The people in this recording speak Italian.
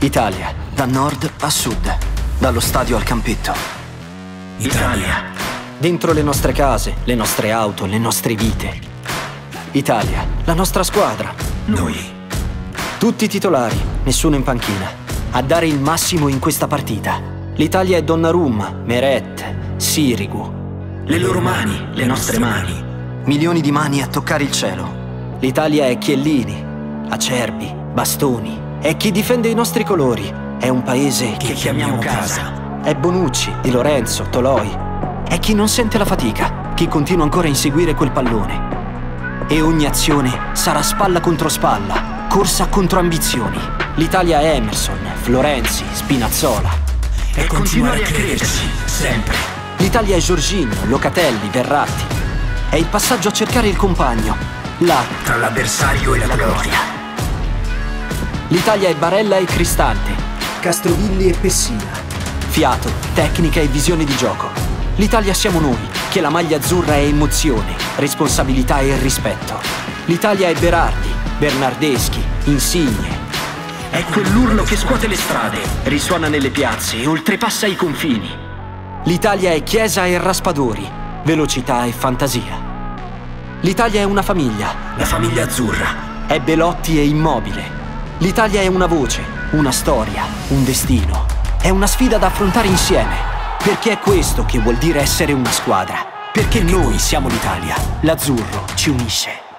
Italia, da nord a sud, dallo stadio al campetto. Italia. Dentro le nostre case, le nostre auto, le nostre vite. Italia, la nostra squadra. Noi. Tutti titolari, nessuno in panchina. A dare il massimo in questa partita. L'Italia è Donnarumma, Meret, Sirigu. Le loro mani, le nostre mani. Milioni di mani a toccare il cielo. L'Italia è Chiellini, Acerbi, Bastoni. È chi difende i nostri colori. È un paese che chiamiamo casa. È Bonucci, Di Lorenzo, Toloi. È chi non sente la fatica, chi continua ancora a inseguire quel pallone. E ogni azione sarà spalla contro spalla, corsa contro ambizioni. L'Italia è Emerson, Florenzi, Spinazzola. E continuare a crederci, sempre. L'Italia è Jorginho, Locatelli, Verratti. È il passaggio a cercare il compagno, là tra l'avversario e la gloria. L'Italia è Barella e Cristante, Castrovilli e Pessina. Fiato, tecnica e visione di gioco. L'Italia siamo noi, che la maglia azzurra è emozione, responsabilità e rispetto. L'Italia è Berardi, Bernardeschi, Insigne. È quell'urlo che scuote le strade, risuona nelle piazze e oltrepassa i confini. L'Italia è Chiesa e Raspadori, velocità e fantasia. L'Italia è una famiglia, la famiglia azzurra. È Belotti e Immobile. L'Italia è una voce, una storia, un destino. È una sfida da affrontare insieme, perché è questo che vuol dire essere una squadra. Perché noi siamo l'Italia. L'azzurro ci unisce.